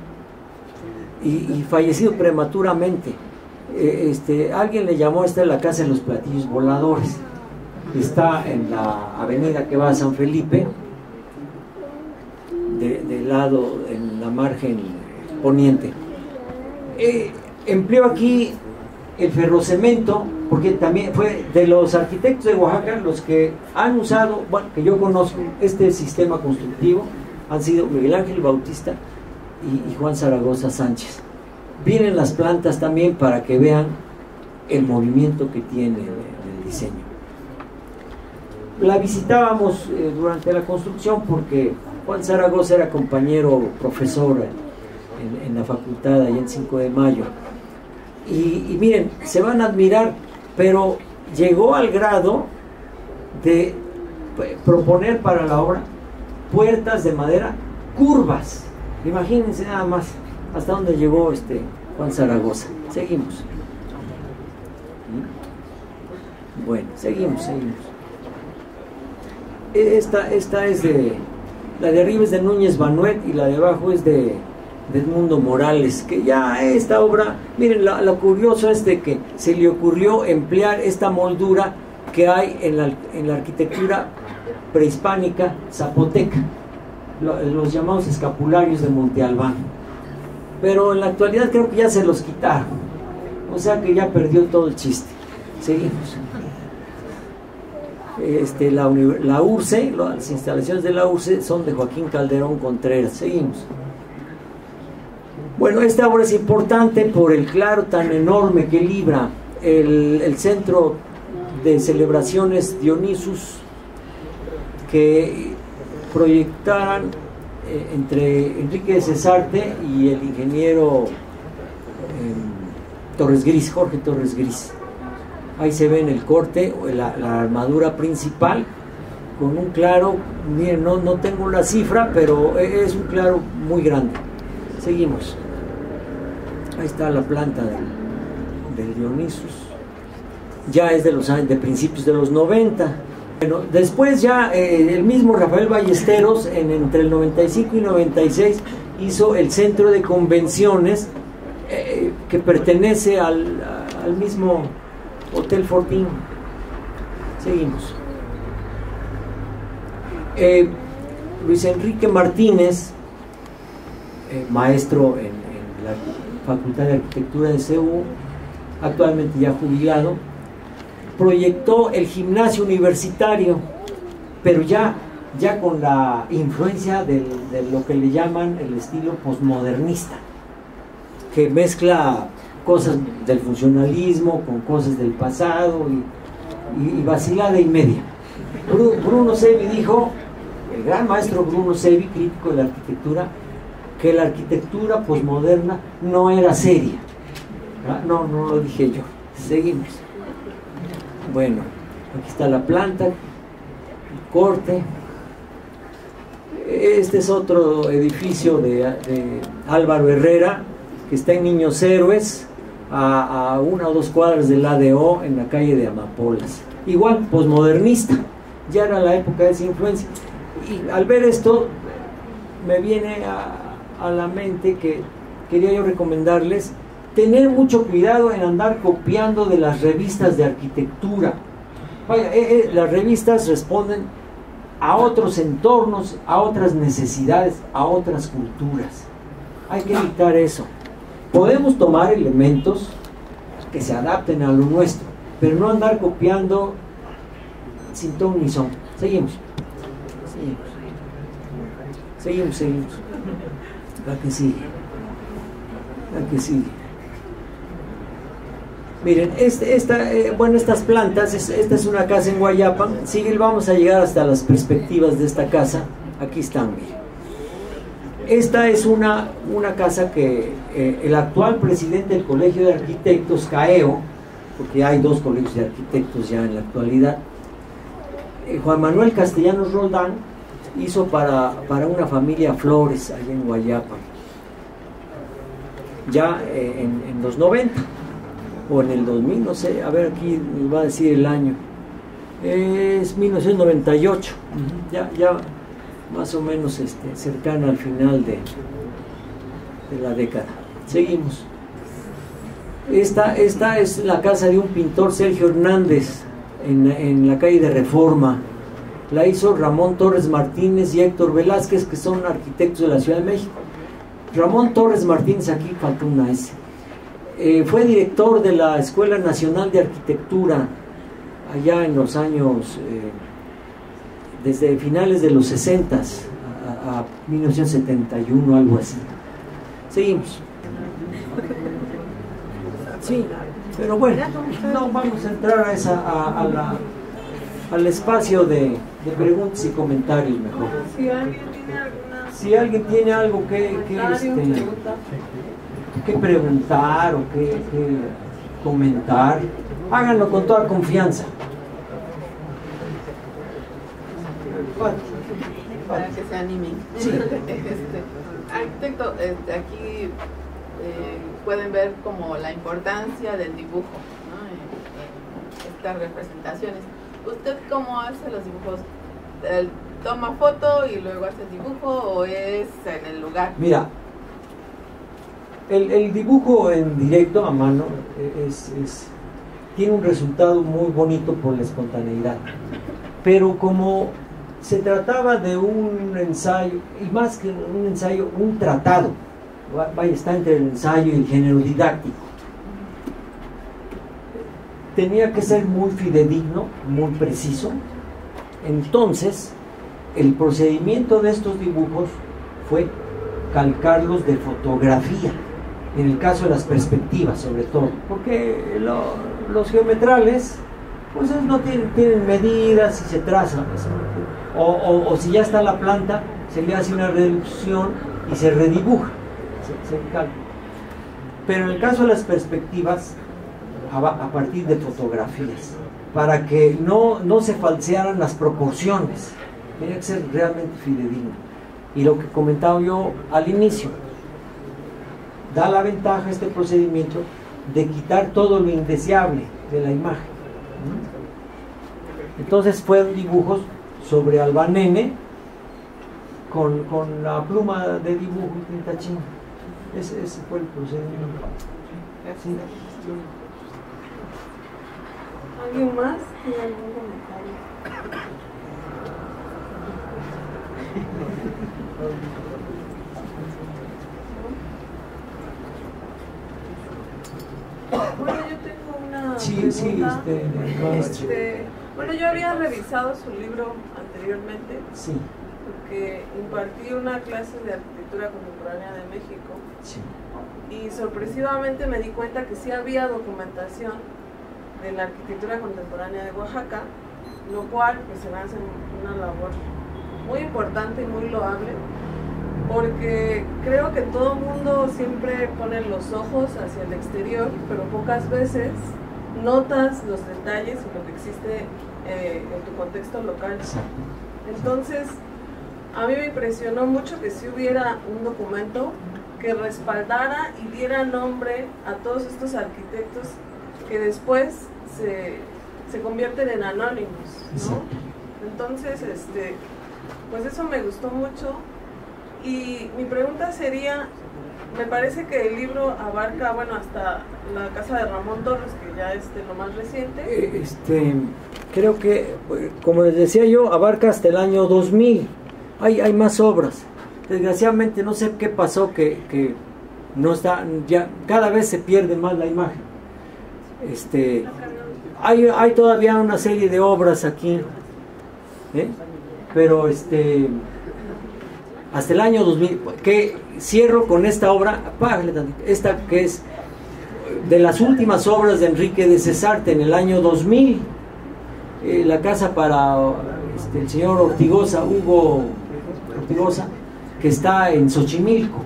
Speaker 2: y fallecido prematuramente. Alguien le llamó, esta es la casa de los platillos voladores. Está en la avenida que va a San Felipe, de lado, en la margen poniente. Empleó aquí el ferrocemento, porque también fue de los arquitectos de Oaxaca los que han usado, bueno, que yo conozco, este sistema constructivo, han sido Miguel Ángel Bautista y Juan Zaragoza Sánchez. Vienen las plantas también para que vean el movimiento que tiene el diseño. La visitábamos durante la construcción porque Juan Zaragoza era compañero profesor en la facultad allá en 5 de Mayo. Y miren, se van a admirar, pero llegó al grado de proponer para la obra puertas de madera curvas. Imagínense nada más hasta dónde llegó Juan Zaragoza. Seguimos. Bueno, seguimos. Esta es la de arriba es de Núñez Banuet y la de abajo es de Edmundo Morales, que ya esta obra, miren, lo curioso es de que se le ocurrió emplear esta moldura que hay en la arquitectura prehispánica zapoteca, los llamados escapularios de Monte Albán, pero en la actualidad creo que ya se los quitaron, o sea que ya perdió todo el chiste. Seguimos. La URCE, las instalaciones de la URCE son de Joaquín Calderón Contreras. Seguimos. Bueno, esta obra es importante por el claro tan enorme que libra el centro de celebraciones Dionisus, que proyectaran entre Enrique de Cesarte y el ingeniero Jorge Torres Gris. Ahí se ve en el corte la armadura principal con un claro, miren, no tengo la cifra, pero es un claro muy grande. Seguimos. Ahí está la planta del Dionisus. Ya es de principios de los 90. Bueno, después ya el mismo Rafael Ballesteros, entre el 95 y 96, hizo el centro de convenciones que pertenece al mismo Hotel Fortín. Seguimos. Luis Enrique Martínez, maestro en la Facultad de Arquitectura de CU, actualmente ya jubilado, proyectó el gimnasio universitario, pero ya con la influencia de lo que le llaman el estilo posmodernista, que mezcla cosas del funcionalismo con cosas del pasado y vacilada y media. Bruno Sevi dijo, el gran maestro Bruno Sevi, crítico de la arquitectura, que la arquitectura posmoderna no era seria. No lo dije yo. Seguimos. Bueno, aquí está la planta, el corte. Este es otro edificio de Álvaro Herrera, que está en Niños Héroes, a 1 o 2 cuadras del ADO, en la calle de Amapolas. Igual, posmodernista, ya era la época de esa influencia. Y al ver esto, me viene a la mente que quería yo recomendarles tener mucho cuidado en andar copiando de las revistas de arquitectura. Vaya, las revistas responden a otros entornos, a otras necesidades, a otras culturas. Hay que evitar eso. Podemos tomar elementos que se adapten a lo nuestro, pero no andar copiando sin ton ni son. Seguimos. La que sigue. Miren, estas plantas, esta es una casa en Guayapan. Vamos a llegar hasta las perspectivas de esta casa. Aquí están, miren. Esta es una casa que el actual presidente del Colegio de Arquitectos, CAEO, porque hay 2 colegios de arquitectos ya en la actualidad, Juan Manuel Castellanos Roldán, hizo para una familia Flores allá en Guayapan, ya en los 90 o en el 2000, no sé, a ver, aquí nos va a decir el año, es 1998, ya más o menos cercana al final de la década. Seguimos. Esta es la casa de un pintor, Sergio Hernández, en la calle de Reforma. La hizo Ramón Torres Martínez y Héctor Velázquez, que son arquitectos de la Ciudad de México. Ramón Torres Martínez, aquí faltó una S. Fue director de la Escuela Nacional de Arquitectura allá en los años, desde finales de los 60 a 1971, algo así. Seguimos. Sí, pero bueno, no vamos a entrar al espacio de preguntas y comentarios mejor. Si alguien tiene algo que preguntar o que comentar, háganlo con toda confianza.
Speaker 3: Para que se animen.
Speaker 2: Sí.
Speaker 3: Arquitecto, aquí pueden ver como la importancia del dibujo, ¿no? en estas representaciones. ¿Usted cómo hace los dibujos? ¿Toma foto y luego hace el dibujo o es en el lugar?
Speaker 2: Mira, el dibujo en directo a mano tiene un resultado muy bonito por la espontaneidad, pero como se trataba de un ensayo, y más que un ensayo, un tratado, está entre el ensayo y el género didáctico, tenía que ser muy fidedigno, muy preciso. Entonces el procedimiento de estos dibujos fue calcarlos de fotografía, en el caso de las perspectivas sobre todo, porque los geometrales pues no tienen medidas y se trazan, o si ya está la planta se le hace una reducción y se redibuja, se calca. Pero en el caso de las perspectivas, a partir de fotografías, para que no se falsearan las proporciones, tenía que ser realmente fidedigno. Y lo que comentaba yo al inicio, da la ventaja este procedimiento de quitar todo lo indeseable de la imagen. Entonces fueron dibujos sobre Albanene con la pluma de dibujo y tinta china. Ese fue el procedimiento. Sí.
Speaker 1: ¿Alguien más tiene algún comentario? Bueno, yo tengo una pregunta. Bueno, yo había revisado su libro anteriormente,
Speaker 2: sí,
Speaker 1: porque impartí una clase de arquitectura contemporánea de México,
Speaker 2: sí,
Speaker 1: y sorpresivamente me di cuenta que sí había documentación de la arquitectura contemporánea de Oaxaca, lo cual pues se me hace una labor muy importante y muy loable, porque creo que todo el mundo siempre pone los ojos hacia el exterior, pero pocas veces notas los detalles y lo que existe en tu contexto local. Entonces, a mí me impresionó mucho que si hubiera un documento que respaldara y diera nombre a todos estos arquitectos que después se convierten en anónimos, ¿no? Entonces, pues eso me gustó mucho. Y mi pregunta sería, me parece que el libro abarca, bueno, hasta la casa de Ramón Torres, que ya es de lo más reciente.
Speaker 2: Creo que, como les decía yo, abarca hasta el año 2000. Hay más obras. Desgraciadamente no sé qué pasó, que no está, ya cada vez se pierde más la imagen. Hay todavía una serie de obras aquí, pero hasta el año 2000, que cierro con esta obra, esta que es de las últimas obras de Enrique de Cesarte en el año 2000, la casa para el señor Ortigosa, Hugo Ortigosa, que está en Xochimilco.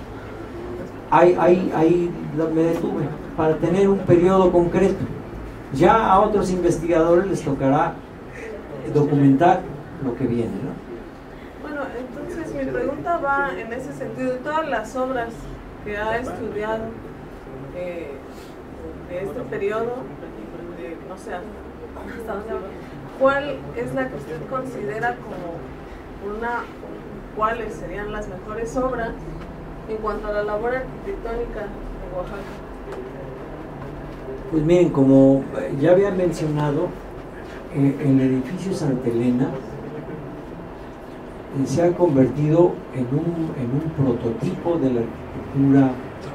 Speaker 2: Ahí me detuve para tener un periodo concreto. Ya a otros investigadores les tocará documentar lo que viene, ¿no?
Speaker 1: Bueno, entonces mi pregunta va en ese sentido. De todas las obras que ha estudiado de este periodo, no sé hasta dónde, ¿cuál es la que usted considera como cuáles serían las mejores obras en cuanto a la labor arquitectónica de Oaxaca?
Speaker 2: Pues miren, como ya había mencionado, el edificio Santa Elena se ha convertido en un prototipo de la arquitectura,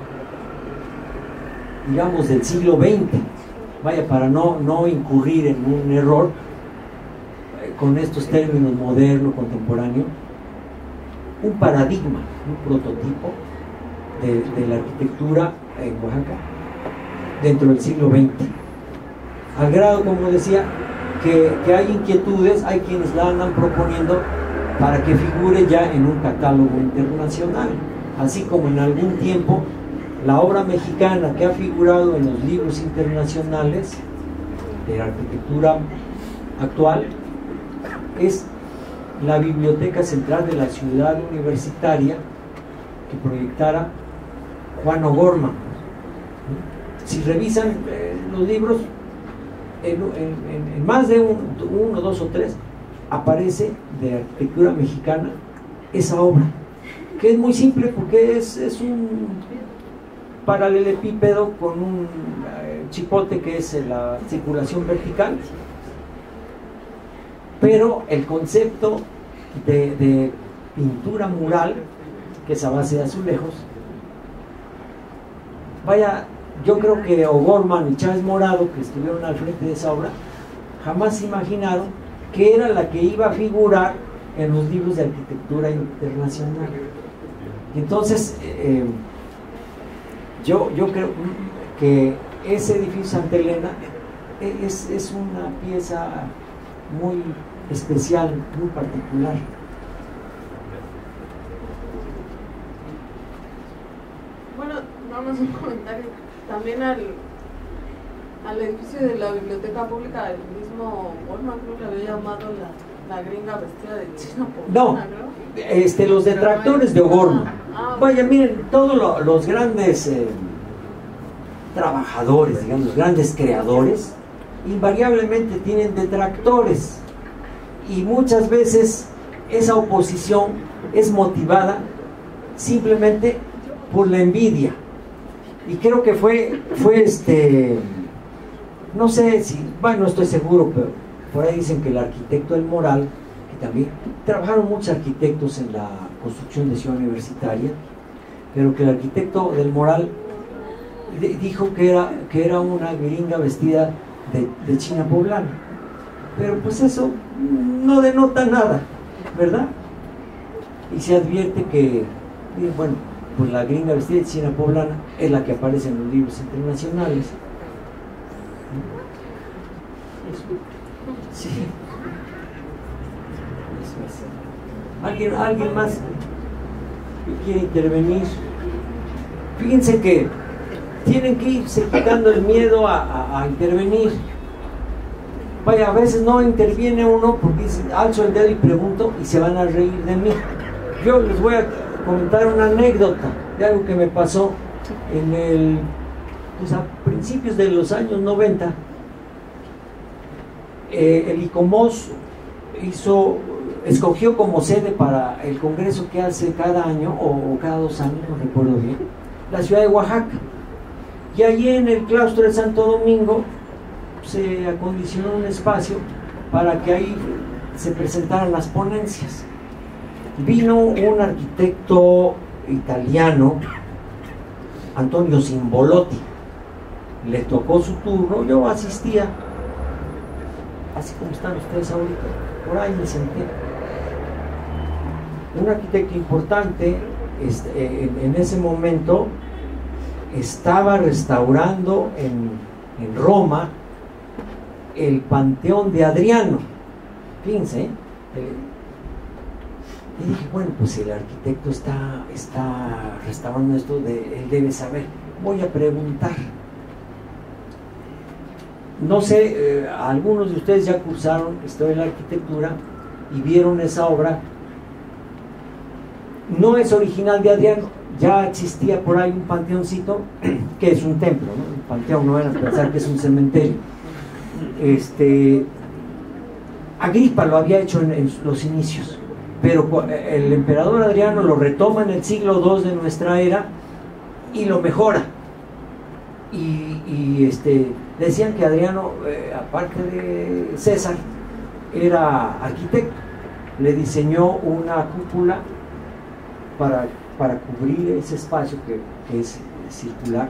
Speaker 2: digamos, del siglo XX. Vaya, para no incurrir en un error con estos términos moderno, contemporáneo, un paradigma, un prototipo de la arquitectura en Oaxaca dentro del siglo XX, al grado, como decía, que hay inquietudes, hay quienes la andan proponiendo para que figure ya en un catálogo internacional, así como en algún tiempo la obra mexicana que ha figurado en los libros internacionales de arquitectura actual es la Biblioteca Central de la Ciudad Universitaria, que proyectara Juan O'Gorman. Si revisan los libros, en más de uno, dos o tres, aparece de arquitectura mexicana esa obra, que es muy simple porque es un paralelepípedo con un chipote que es la circulación vertical, pero el concepto de pintura mural, que es a base de azulejos, vaya, yo creo que O'Gorman y Chávez Morado, que estuvieron al frente de esa obra, jamás se imaginaron que era la que iba a figurar en los libros de arquitectura internacional. Y entonces yo creo que ese edificio Santa Elena es una pieza muy especial, muy particular.
Speaker 1: Bueno, vamos a un comentario también al edificio de la Biblioteca Pública. El mismo Goldman creo que le había llamado la gringa vestida de chino poblana,
Speaker 2: ¿no? Los detractores de O'Gorman. Vaya, miren, todos los grandes trabajadores, digamos, los grandes creadores, invariablemente tienen detractores, y muchas veces esa oposición es motivada simplemente por la envidia. Y creo que fue no sé si, bueno, no estoy seguro, pero por ahí dicen que el arquitecto del Moral, que también trabajaron muchos arquitectos en la construcción de Ciudad Universitaria, pero que el arquitecto del Moral dijo que era una gringa vestida de china poblana. Pero pues eso no denota nada, ¿verdad? Y se advierte que, bueno, pues la gringa vestida de china poblana es la que aparece en los libros internacionales. Sí. ¿Alguien más que quiere intervenir? Fíjense que tienen que irse quitando el miedo a intervenir. Vaya, a veces no interviene uno porque alzo el dedo y pregunto y se van a reír de mí. Yo les voy a comentar una anécdota de algo que me pasó pues a principios de los años 90. El ICOMOS escogió como sede para el congreso que hace cada año o cada 2 años, no recuerdo bien, la ciudad de Oaxaca. Y allí en el claustro de Santo Domingo se acondicionó un espacio para que ahí se presentaran las ponencias. Vino un arquitecto italiano, Antonio Simbolotti, le tocó su turno, yo asistía, así como están ustedes ahorita, por ahí me senté. Un arquitecto importante, en ese momento estaba restaurando en Roma el Panteón de Adriano, fíjense, y dije, bueno, pues el arquitecto está restaurando esto, él debe saber, voy a preguntar. No sé, algunos de ustedes ya cursaron Historia de la Arquitectura y vieron esa obra. No es original de Adriano, ya existía por ahí un panteoncito, que es un templo, ¿no? Un panteón, no van a pensar que es un cementerio. Agripa lo había hecho en los inicios, pero el emperador Adriano lo retoma en el siglo II de nuestra era y lo mejora. Y decían que Adriano, aparte de César, era arquitecto. Le diseñó una cúpula para cubrir ese espacio que es circular,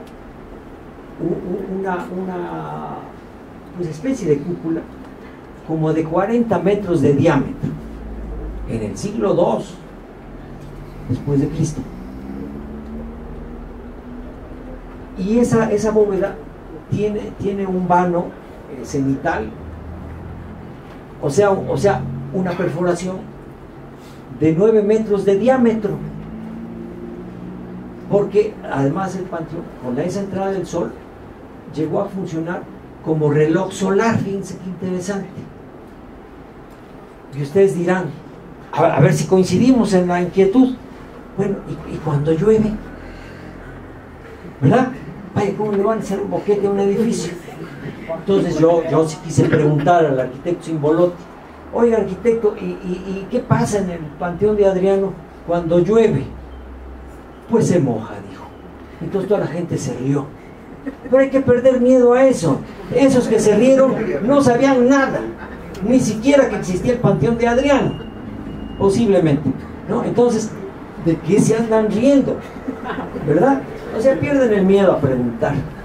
Speaker 2: una pues especie de cúpula como de 40 metros de diámetro en el siglo II después de Cristo. Y esa bóveda tiene un vano cenital, o sea, una perforación de 9 metros de diámetro, porque además el panteón, con esa entrada del sol, llegó a funcionar como reloj solar. Fíjense qué interesante. Y ustedes dirán, a ver si coincidimos en la inquietud. Bueno, y cuando llueve, ¿verdad? Vaya, ¿cómo le van a hacer un boquete a un edificio? Entonces yo sí quise preguntar al arquitecto Simbolotti, oiga arquitecto, ¿y qué pasa en el Panteón de Adriano cuando llueve? Pues se moja, dijo. Entonces toda la gente se rió. Pero hay que perder miedo a eso. Esos que se rieron no sabían nada, ni siquiera que existía el Panteón de Adriano, posiblemente, ¿no? Entonces, ¿de qué se andan riendo? ¿Verdad? O sea, pierden el miedo a preguntar.